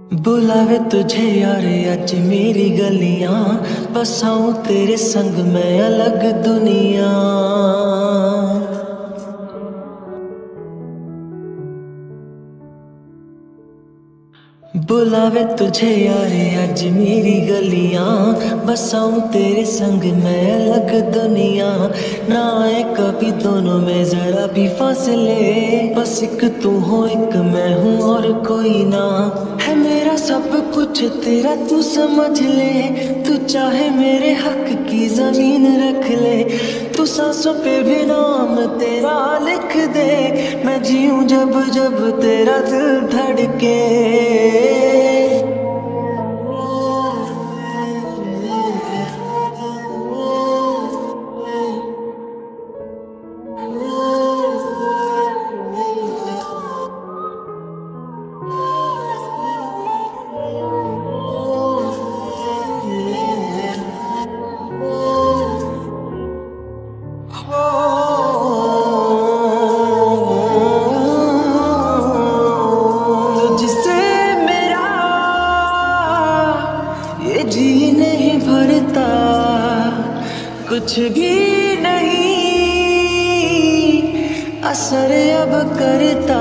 बुलावे तुझे यार आज मेरी गलियां, बसाऊं तेरे संग मैं अलग दुनिया। बुलावे तुझे यार आज मेरी गलियां, बसाऊं तेरे संग मैं अलग दुनिया। ना आए कभी दोनों में जरा भी फासले, बस एक तू हो एक मैं हूँ और कोई ना। है मेरा सब कुछ तेरा तू समझ ले, तू चाहे मेरे हक की जमीन रख ले। तू सांसों पे भी नाम तेरा लिख दे, मैं जीऊं जब जब तेरा दिल धड़के। ये जी नहीं भरता, कुछ भी नहीं असर अब करता।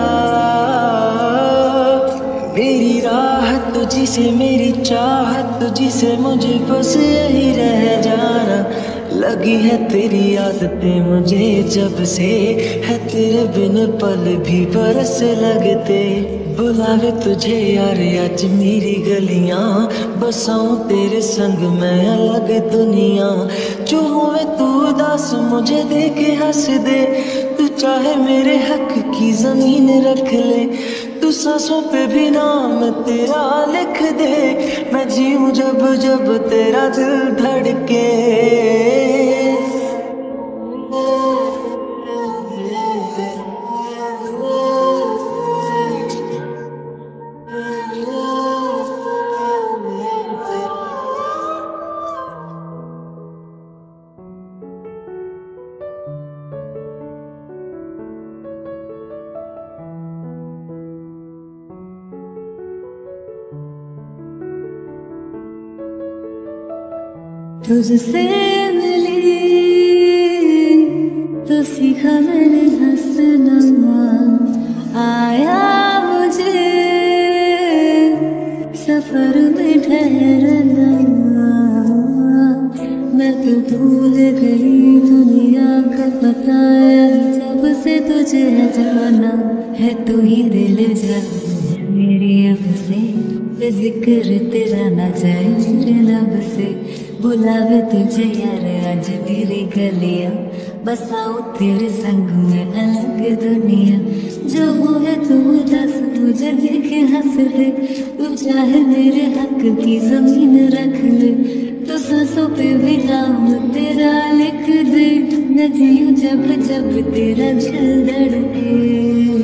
मेरी राह तुझी से मेरी चाहत तुझी से, मुझे बस यही रह जाना। लगी है तेरी आदतें मुझे जब से, है तेरे बिन पल भी बरस लगते। बुलावे तुझे यार आज मेरी गलियां, बसाऊं तेरे संग मैं अलग दुनिया। जो होवे तू उदास मुझे देखे हंस दे, तू चाहे मेरे हक की जमीन रख ले। तू सांसों पे भी नाम तेरा लिख दे, मैं जीऊं जब जब तेरा दिल धड़के। तुझसे मिली तो सीखा मैंने हंसना, आया मुझे सफर में ठहरना। मैं तो भूल गई दुनिया का बताया, जब से तुझे है जाना। है तू ही दिल जान मेरी अब से, जिक्र तेरा ना जाए मेरे लब से। बुलावे तुझे यार आज मेरी गलियां, बसाऊं तेरे संग में अलग दुनिया। जो हुए तू उदास मुझे देखे हंस ले, तू चाहे मेरे हक की जमीन रख ले। तो सांसों पे भी नाम तेरा लिख दे, मैं जीऊं जब जब तेरा दिल धड़के।